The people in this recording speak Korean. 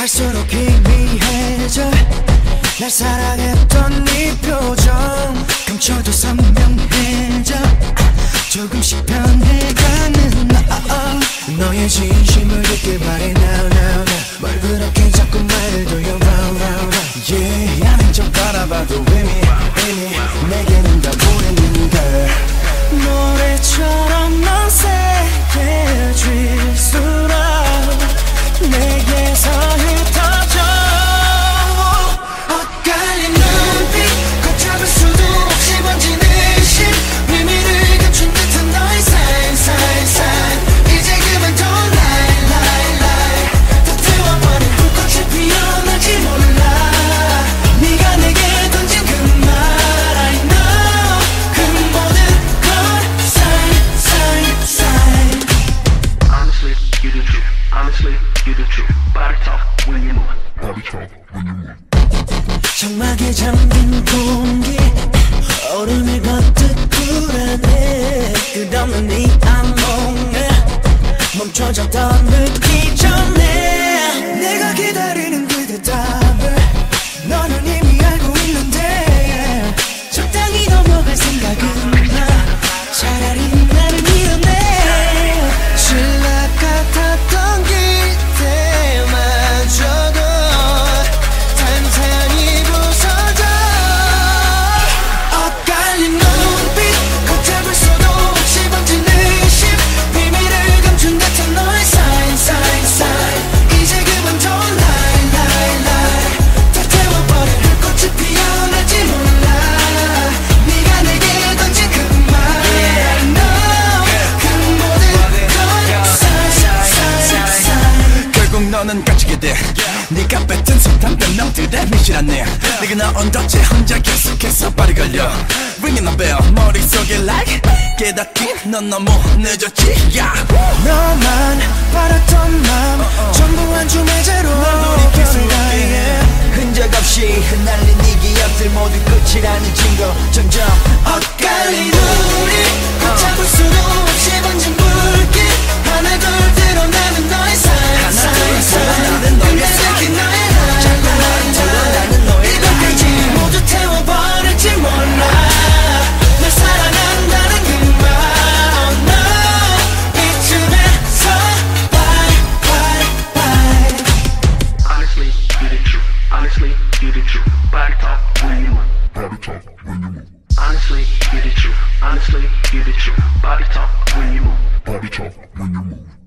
갈수록 희미해져 날 사랑했던 네 표정 감춰도 선명해져 조금씩 변해가는 너의 진심을 듣길 바래 now now now 뭘 그렇게 자꾸 말을 돌려 round round round yeah 아닌 척 바라봐도 이미 내게는 다 보이는데 노래처럼 넌 세게질수록 내게서 흩어져 엇갈린 눈빛 걷잡을 수도 없이 번지는 심 비밀을 감춘 듯한 너의 사인 이제 그만 don't lie 다 태워버린 불꽃이 피어날지 몰라 네가 내게 던진 그 말 I know 그 모든 건 sign Honestly, you the truth. Honestly, you the truth. Body talk when you move. Body talk when you move. 장막에 잠긴 공기 얼음을 걷듯 불안해 끝없는 네 안목에 멈춰졌던 느끼 전에 내가 기다리는 그 대답을 너는 이미 알고 있는데 적당히 넘어갈 생각은 마 차라리 나를 밀어내 신락 같았던 기대마저도 탄탄히 부서져 엇갈린 눈빛 걷잡을 수도 없이 번지는 심 비밀을 감춘 듯한 너의 sign 이제 그만 don't lie 다 태워버린 불꽃이 피어날지 몰라 네가 내게 던진 그 말 I know 그 모든 건 sign 결국 너는 갇히게 돼 네가 뱉은 숱한 변명들에 미실하네 내가 나온 덫에 혼자 계속해서 발이 걸려 Ringing a bell 머릿속에 like 깨닫긴 넌 너무 늦었지 yeah. 너만 바랐던 맘 전부 한 줌의 제로 흔적 없이 흩날린 네 기억들 모두 끝이라는 증거 점점 엇갈린 우리 걷잡을 수도 없이 번진 불길 하나 둘 드러나는 너의 sign 근데 내게 너의 line 이것까지 모두 태워버릴지 몰라 널 사랑한다는 그 말 Oh no 이쯤에서 bye Honestly, you the truth. Honestly, you the truth. Body talk when you move. Body talk when you move. Honestly, you the truth. Honestly, you the truth. Body talk when you move. Body talk when you move.